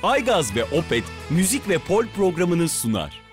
Aygaz ve Opet müzik ve pol programını sunar.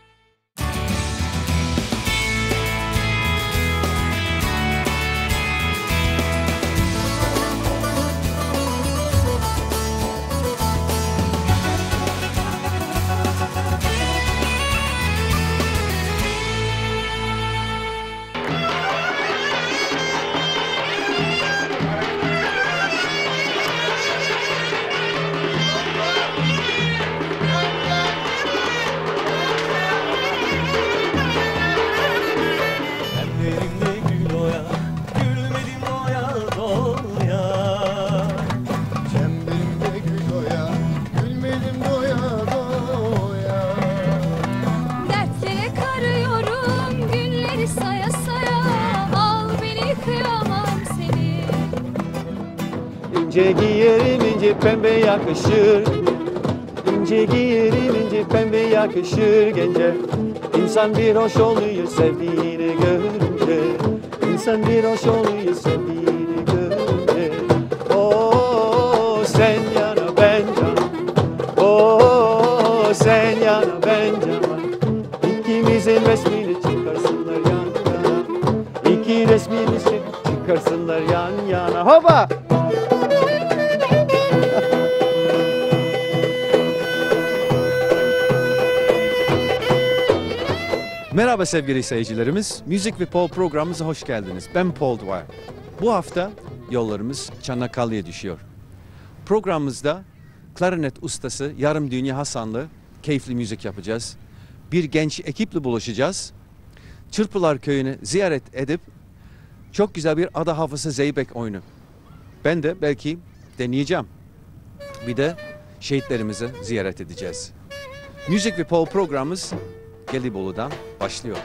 İnce giyerim ince pembe yakışır. İnce giyerim ince pembe yakışır gence. İnsan bir hoş oluyor sevdiğini görünce. İnsan bir hoş oluyor sevdiğini görünce. Oo sen yana ben cana. Oo sen yana ben cana. İkimizin resmini çıkarsınlar yan yana. İki resmini çıkarsınlar yan yana. Hopa! Merhaba sevgili seyircilerimiz. Müzik ve Pol programımıza hoş geldiniz. Ben Paul Dwyer. Bu hafta yollarımız Çanakkale'ye düşüyor. Programımızda klarinet ustası Yarım Dünya Hasan'la keyifli müzik yapacağız. Bir genç ekiple buluşacağız. Çırpılar Köyü'nü ziyaret edip çok güzel bir Ada Hafızı Zeybek oyunu. Ben de belki deneyeceğim. Bir de şehitlerimizi ziyaret edeceğiz. Müzik ve Pol programımız Gelibolu'dan başlıyor.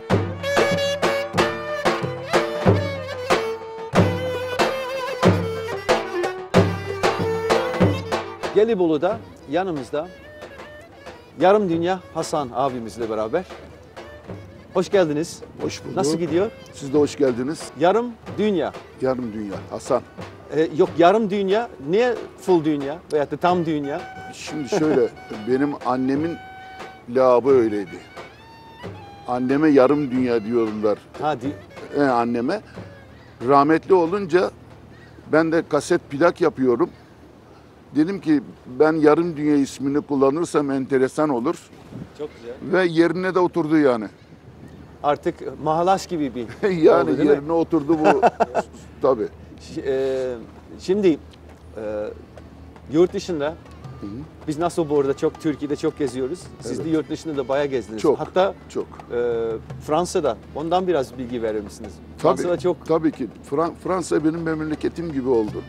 Gelibolu'da yanımızda Yarım Dünya Hasan abimizle beraber. Hoş geldiniz. Hoş bulduk. Nasıl gidiyor? Siz de hoş geldiniz. Yarım Dünya. Yarım Dünya Hasan. Yok yarım dünya. Niye full dünya veyahut da tam dünya? Şimdi şöyle benim annemin labı öyleydi. Anneme yarım dünya diyorlar. Hadi. Anneme. Rahmetli olunca ben de kaset plak yapıyorum. Dedim ki ben yarım dünya ismini kullanırsam enteresan olur. Çok güzel. Ve yerine de oturdu yani. Artık mahalaş gibi bir Yani oldu, değil yerine mi? oturdu bu. Tabii. Şimdi yurt dışında biz nasıl bu arada çok Türkiye'de çok geziyoruz. Siz de yurt dışında da bayağı gezdiniz. Çok. Hatta Çok. Fransa'da. Ondan biraz bilgi verir misiniz? Tabii, Fransa'da çok. tabii ki. Fransa benim memleketim gibi oldu.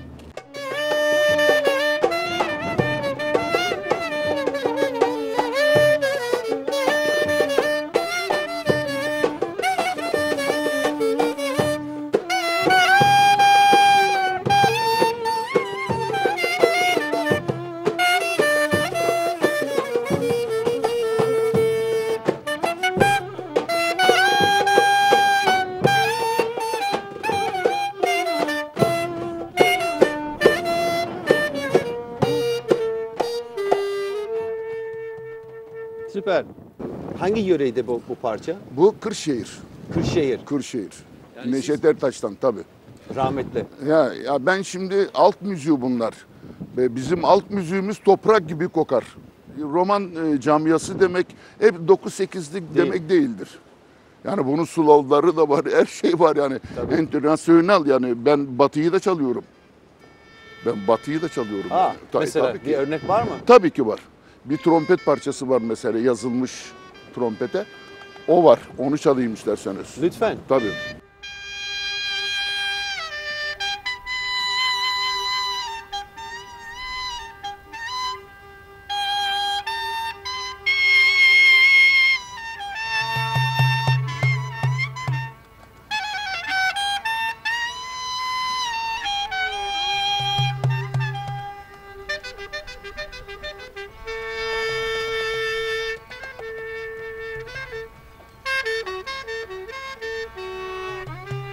Süper. Hangi yöreydi bu parça? Bu Kırşehir. Kırşehir. Kırşehir. Yani Neşet Ertaş'tan tabii. Rahmetli. Ya ben şimdi alt müziği bunlar. Ve bizim alt müziğimiz toprak gibi kokar. Roman camiası demek hep 9-8'lik demek değildir. Yani bunun slowları da var, her şey var yani. Tabii. Internasyonel yani ben batıyı da çalıyorum. Ben batıyı da çalıyorum. Yani. Mesela Tabii bir ki. örnek var mı? Tabii ki var. Bir trompet parçası var mesela yazılmış trompete. O var. Onu çalayım isterseniz. Lütfen. Tabii.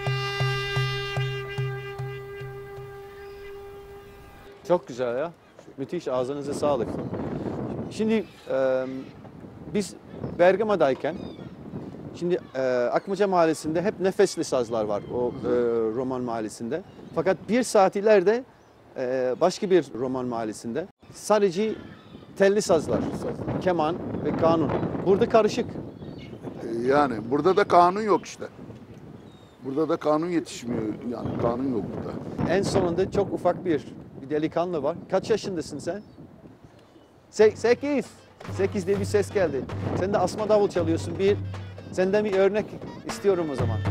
Çok güzel ya. Müthiş, ağzınıza sağlık. Şimdi biz Bergama'dayken, şimdi Akmaca Mahallesi'nde hep nefesli sazlar var o Roman Mahallesi'nde. Fakat bir saat ileride başka bir Roman Mahallesi'nde sadece telli sazlar, keman ve kanun. Burada karışık. Yani burada da kanun yok işte. Burada da kanun yetişmiyor. Yani kanun yok burada. En sonunda çok ufak bir delikanlı var. Kaç yaşındasın sen? 8. 8 diye bir ses geldi. Sen de asma davul çalıyorsun. Senden bir örnek istiyorum o zaman.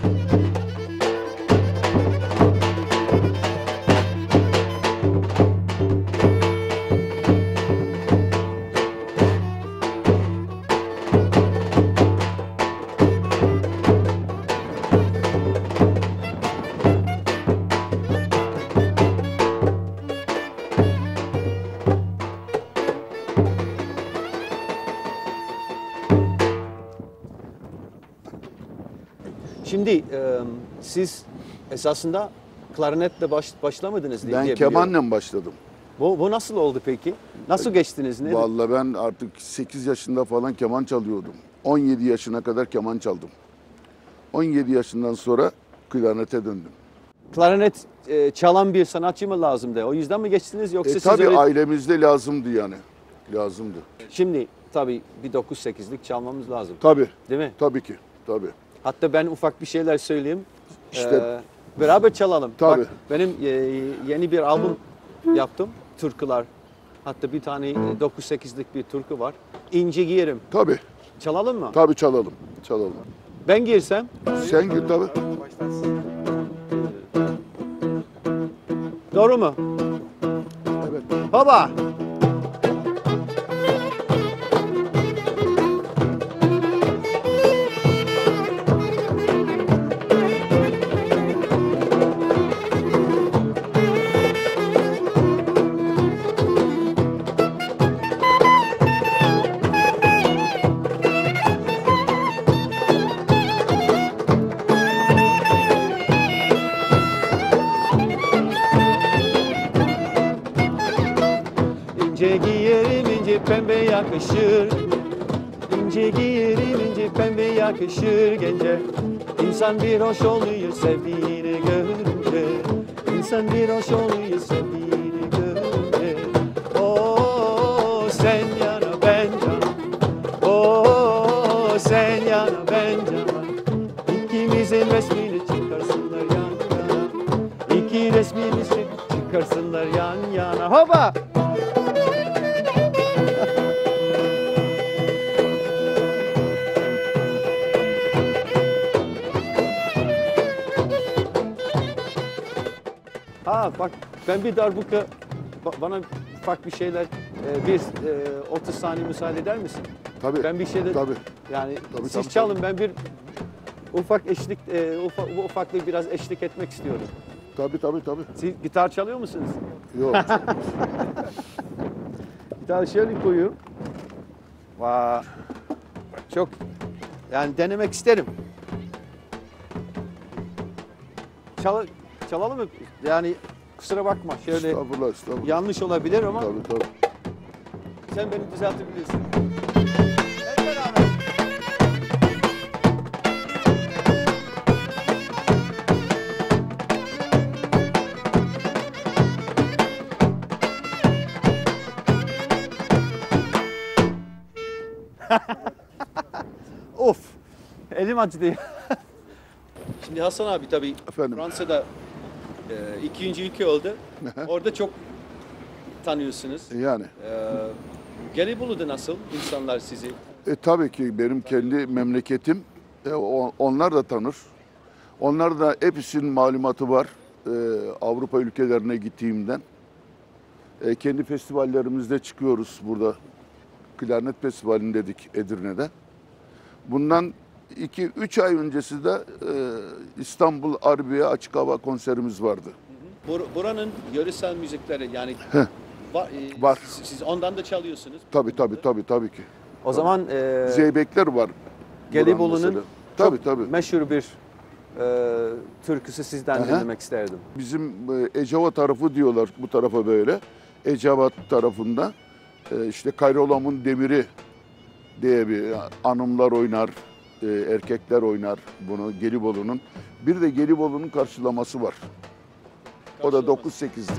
Şimdi siz esasında klarnetle başlamadınız diye Ben biliyorum. kemanla başladım. Bu nasıl oldu peki? Nasıl geçtiniz? Ne? Vallahi ben artık 8 yaşında falan keman çalıyordum. 17 yaşına kadar keman çaldım. 17 yaşından sonra klarnete döndüm. Klarnet çalan bir sanatçı mı lazımdı? O yüzden mi geçtiniz yoksa siz Tabii öyle... ailemizde lazımdı yani. Lazımdı. Şimdi tabii bir 9-8'lik çalmamız lazım. Tabii. Değil mi? Tabii ki. Tabii. Hatta ben ufak bir şeyler söyleyeyim. İşte- Beraber çalalım. Tabii. Bak, benim yeni bir albüm yaptım. Türküler. Hatta bir tane 9-8'lik bir türkü var. İnce giyerim. Tabii. Çalalım mı? Tabii çalalım. Çalalım. Ben girsem. Sen gir tabii. Doğru mu? Evet. Baba. İnce giyerim ince pembe yakışır. İnce giyerim ince pembe yakışır gence. İnsan bir hoş oluyor sevdiğini görünce. İnsan bir hoş oluyor sevdiğini görünce. Oo sen yana ben cana. Oo sen yana ben cana. İkimizin resmini çıkarsınlar yan yana. İki resmini çıkarsınlar yan yana. Hopa! Ha bak ben bir darbuka bana ufak bir şeyler 30 saniye müsaade eder misin? Tabii. Ben bir şeyler Tabii. yani Tabii, siz tabii, çalın ben bir ufak eşlik bu ufaklığı biraz eşlik etmek istiyorum. Tabii tabii tabii. Siz gitar çalıyor musunuz? Yok. Gitar şöyle koyuyorum. Vay. Çok yani denemek isterim. Çalalım mı? Yani kusura bakma şöyle Estağfurullah, estağfurullah. yanlış olabilir ama Tabii tabii. sen beni düzeltebilirsin. Hep beraber. Of. Elim acıdı. Şimdi Hasan abi tabii Efendim? Fransa'da ikinci ülke oldu. Orada çok tanıyorsunuz. Yani. Gelibolu'da nasıl insanlar sizi? Tabii ki benim kendi memleketim. Onlar da tanır. Onlar da hepsinin malumatı var. Avrupa ülkelerine gittiğimden. Kendi festivallerimizde çıkıyoruz burada. Klarnet Festivali'ni dedik Edirne'de. Bundan 2-3 ay öncesi de İstanbul Arbiye Açık Hava konserimiz vardı. Buranın yöresel müzikleri yani Var. Siz ondan da çalıyorsunuz. Tabii tabii tabii tabii ki. O zaman Zeybekler var. Gelibolu'nun tabii tabii. meşhur bir türküsü sizden Aha. dinlemek isterdim. Bizim Eceva tarafı diyorlar bu tarafa böyle. Ecevat tarafında işte Kayrolam'ın Demiri diye bir hanımlar oynar, erkekler oynar bunu Gelibolu'nun. Bir de Gelibolu'nun karşılaması var. O da 9-8'lik.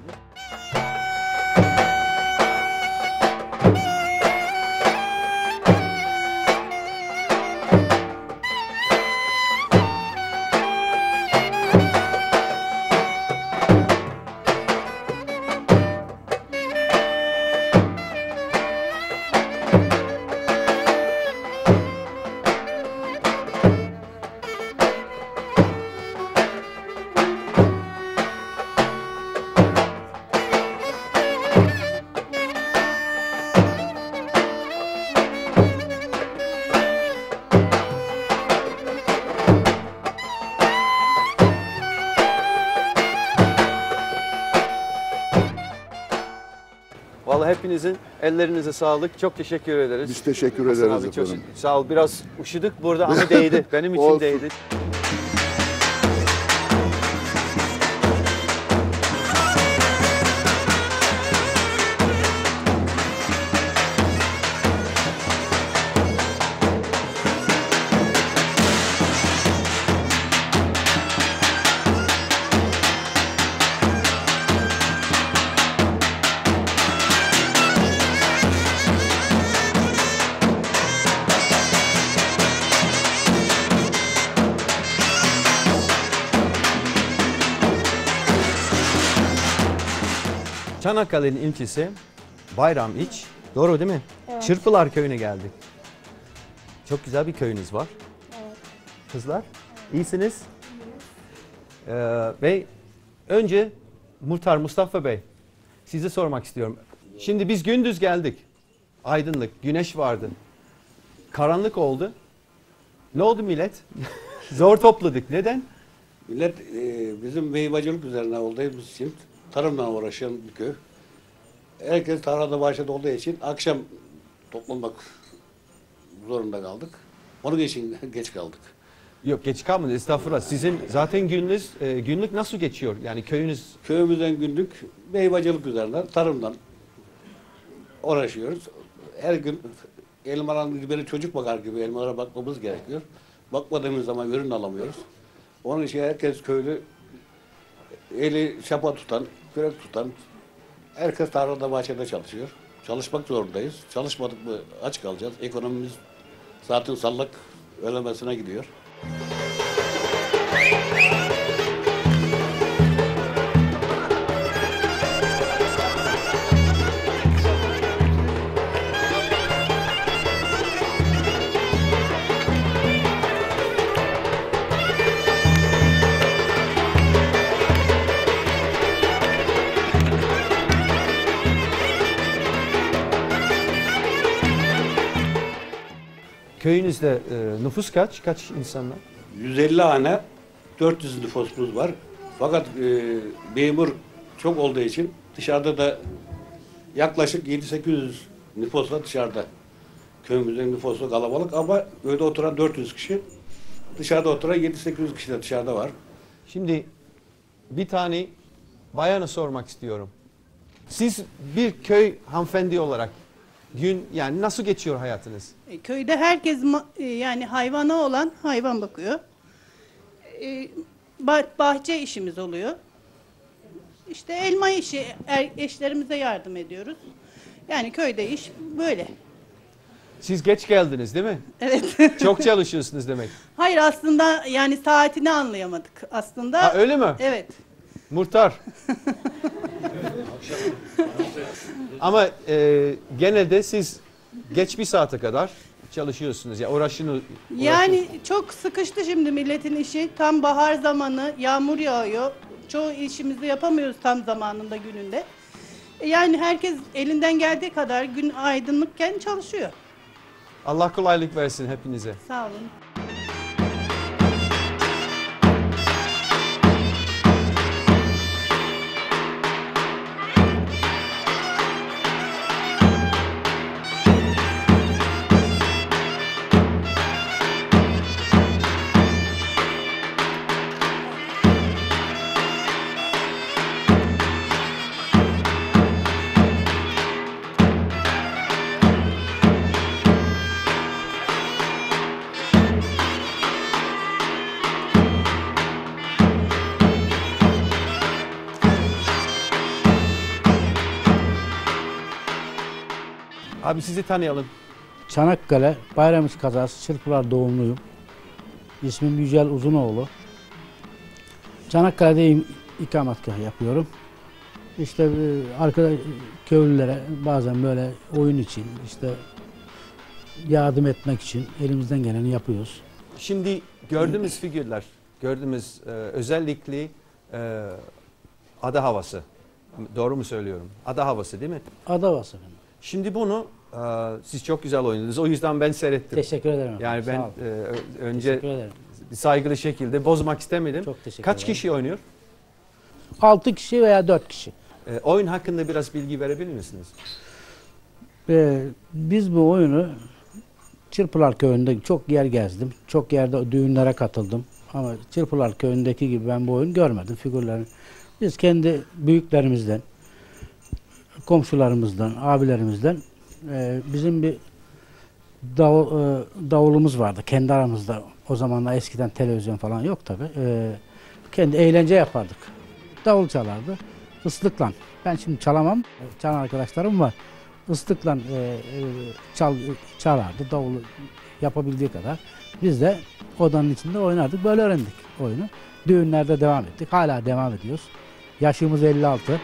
Vallahi hepinizin ellerinize sağlık. Çok teşekkür ederiz. Biz teşekkür Hasan ederiz abi, çok efendim. sağ ol. Biraz üşüdük burada ama değdi. Benim için Olsun. değdi. Çanakkale'nin ilçesi Bayramiç. Doğru değil mi? Evet. Çırpılar köyüne geldik. Çok güzel bir köyünüz var. Evet. Kızlar, iyisiniz. Ve önce Muhtar Mustafa Bey, size sormak istiyorum. Şimdi biz gündüz geldik. Aydınlık, güneş vardı. Karanlık oldu. Ne oldu millet? Zor topladık. Neden? Millet bizim meyvacılık üzerine olduğumuz için tarımla uğraşan bir köy. Herkes tarlada bahçede olduğu için akşam toplanmak zorunda kaldık. Onun için geç kaldık. Yok geç kalmadı estağfurullah. Sizin zaten günlük nasıl geçiyor? Yani köyünüz Köyümüzden günlük meyvacılık üzerine tarımdan uğraşıyoruz. Her gün elmaların gibi çocuk bakar gibi elmalara bakmamız gerekiyor. Bakmadığımız zaman ürün alamıyoruz. Onun için herkes köylü eli şapa tutan, kürek tutan, herkes tarlada bahçede çalışıyor. Çalışmak zorundayız. Çalışmadık mı aç kalacağız. Ekonomimiz zaten sallak ölemesine gidiyor. köyünüzde nüfus kaç? Kaç insanlar? 150 hane 400 nüfusumuz var. Fakat memur çok olduğu için dışarıda da yaklaşık 700-800 nüfusla dışarıda. Köyümüzün nüfusu kalabalık ama köyde oturan 400 kişi, dışarıda oturan 700-800 kişi de dışarıda var. Şimdi bir tane bayana sormak istiyorum. Siz bir köy hanımefendi olarak gün yani nasıl geçiyor hayatınız? Köyde herkes yani hayvana olan hayvan bakıyor. Bahçe işimiz oluyor. İşte elma işi eşlerimize yardım ediyoruz. Yani köyde iş böyle. Siz geç geldiniz değil mi? Evet. Çok çalışıyorsunuz demek. Hayır aslında yani saatini anlayamadık aslında. Ha, öyle mi? Evet. Muhtar. Ama gene de siz geç bir saate kadar çalışıyorsunuz ya uğraşın. Yani çok sıkıştı şimdi milletin işi. Tam bahar zamanı, yağmur yağıyor. Çoğu işimizi yapamıyoruz tam zamanında gününde. Yani herkes elinden geldiği kadar gün aydınlıkken çalışıyor. Allah kolaylık versin hepinize. Sağ olun. Abi sizi tanıyalım. Çanakkale, Bayramiç kazası, Çırpılar doğumluyum. İsmim Yücel Uzunoğlu. Çanakkale'de ikametgah yapıyorum. İşte arkada köylülere bazen böyle oyun için, işte yardım etmek için elimizden geleni yapıyoruz. Şimdi gördüğümüz figürler, gördüğümüz özellikle ada havası. Doğru mu söylüyorum? Ada havası değil mi? Ada havası efendim. Şimdi bunu siz çok güzel oynadınız. O yüzden ben seyrettim. Teşekkür ederim. Yani ben Sağ olun. önce Teşekkür ederim. bir saygılı şekilde bozmak istemedim. Çok teşekkür Kaç ederim. kişi oynuyor? 6 kişi veya 4 kişi. Oyun hakkında biraz bilgi verebilir misiniz? Biz bu oyunu Çırpılar Köyü'nde çok yer gezdim. Çok yerde düğünlere katıldım. Ama Çırpılar Köyü'ndeki gibi ben bu oyunu görmedim. Figürlerini. Biz kendi büyüklerimizden, komşularımızdan, abilerimizden bizim bir davulumuz vardı. Kendi aramızda. O zamanlar eskiden televizyon falan yok tabi. Kendi eğlence yapardık. Davul çalardı. Islıkla. Ben şimdi çalamam. Çalan arkadaşlarım var. Islıkla çalardı. Davulu yapabildiği kadar. Biz de odanın içinde oynardık. Böyle öğrendik oyunu. Düğünlerde devam ettik. Hala devam ediyoruz. Yaşımız 56.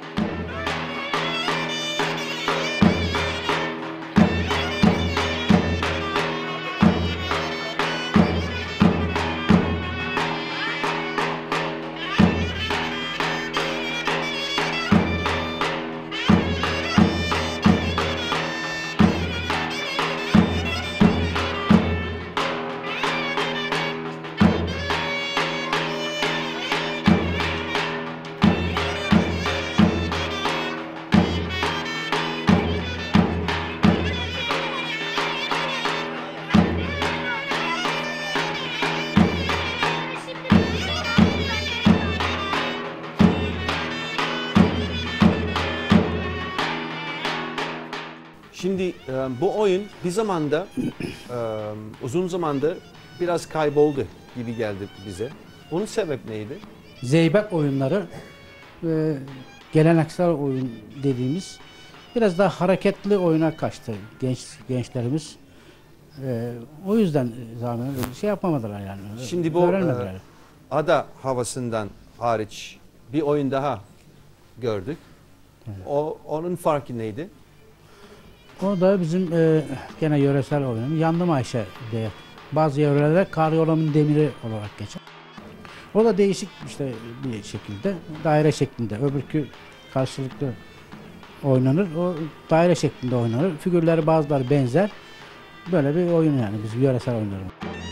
Şimdi bu oyun bir zamanda uzun zamandır biraz kayboldu gibi geldi bize. Bunun sebep neydi? Zeybek oyunları geleneksel oyun dediğimiz biraz daha hareketli oyuna kaçtı gençlerimiz. O yüzden zaten şey yapamadılar yani. Şimdi bu öğrenmediler. ada havasından hariç bir oyun daha gördük. Evet. Onun farkı neydi? O da bizim gene yöresel oyunumuz. Yandım Ayşe diye. Bazı yörelerde Karyolam'ın demiri olarak geçer. O da değişik işte bir şekilde daire şeklinde. Öbürkü karşılıklı oynanır. O daire şeklinde oynanır. Figürleri bazıları benzer. Böyle bir oyun yani bizim yöresel oyunlarımız.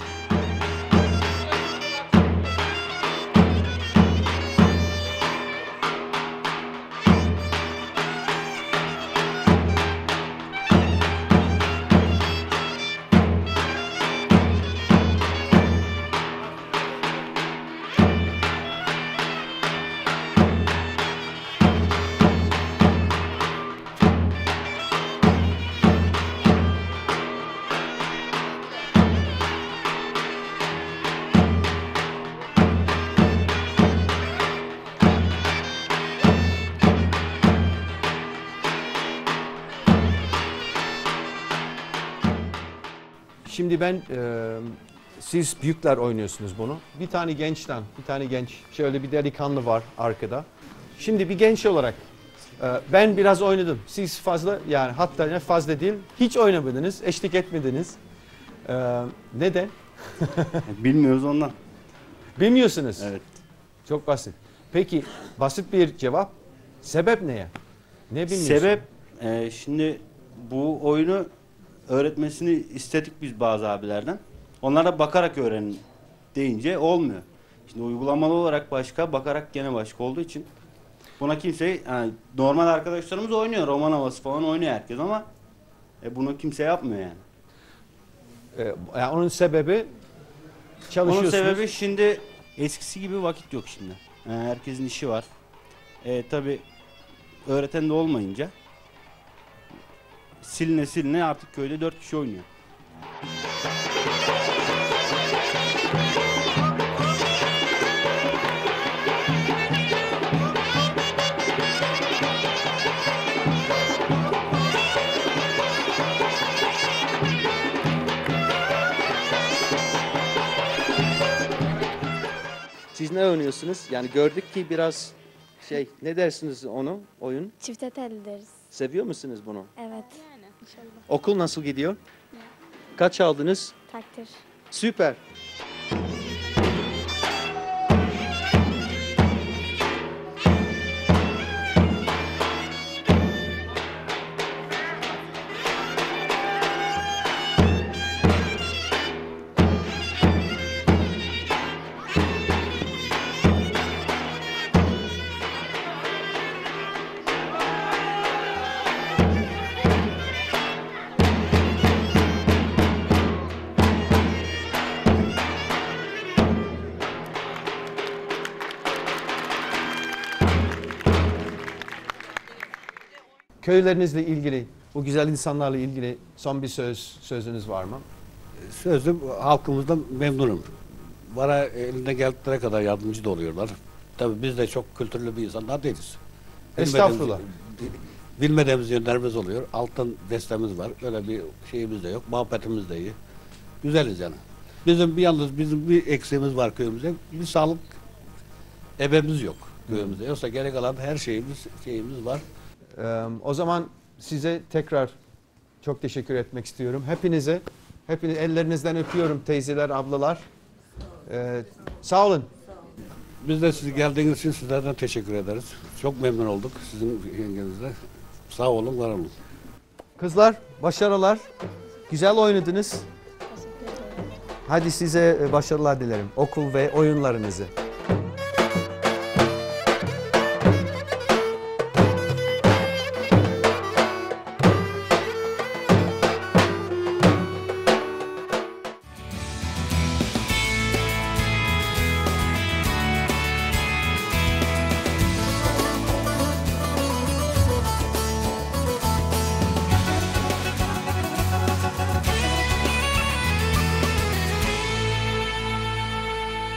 Şimdi siz büyükler oynuyorsunuz bunu. Bir tane genç, şöyle bir delikanlı var arkada. Şimdi bir genç olarak ben biraz oynadım. Siz fazla yani hatta fazla değil, hiç oynamadınız, eşlik etmediniz. Neden? Bilmiyoruz ondan. Bilmiyorsunuz. Evet. Çok basit. Peki basit bir cevap. Sebep ne ya? Ne bilmiyorsun? Sebep şimdi bu oyunu öğretmesini istedik biz bazı abilerden. Onlara bakarak öğrenin deyince olmuyor. Şimdi uygulamalı olarak başka, bakarak gene başka olduğu için buna kimse yani normal arkadaşlarımız oynuyor. Roman havası falan oynuyor herkes ama bunu kimse yapmıyor yani. Yani onun sebebi Onun çalışıyorsunuz. sebebi şimdi eskisi gibi vakit yok şimdi. Herkesin işi var. Tabii öğreten de olmayınca siline artık köyde 4 kişi oynuyor. ne oynuyorsunuz? Yani gördük ki biraz ne dersiniz onu, oyun? Çifte telli deriz. Seviyor musunuz bunu? Evet. Okul nasıl gidiyor? Kaç aldınız? Takdir. Süper. Köylerinizle ilgili, bu güzel insanlarla ilgili son bir sözünüz var mı? Sözüm halkımızdan memnunum. Bana elinden geldikleri kadar yardımcı da oluyorlar. Tabii biz de çok kültürlü bir insanlar değiliz. Estağfurullah. Bilmediğimiz yönlerimiz oluyor. Alttan destemiz var. Öyle bir şeyimiz de yok. Muhabbetimiz de iyi. Güzeliz yani. Bizim bir eksiğimiz var köyümüzde. Bir sağlık ebemiz yok köyümüzde. Yoksa geri kalan her şeyimiz var. O zaman size tekrar çok teşekkür etmek istiyorum. Hepiniz ellerinizden öpüyorum teyzeler, ablalar. Sağ olun. Biz de siz geldiğiniz için sizlerden teşekkür ederiz. Çok memnun olduk sizin yengenizle. Sağ olun, var olun. Kızlar, başarılar. Güzel oynadınız. Hadi size başarılar dilerim. Okul ve oyunlarınızı.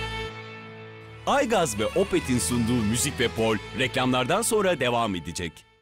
Aygaz ve Opet'in sunduğu Müzik ve Pol reklamlardan sonra devam edecek.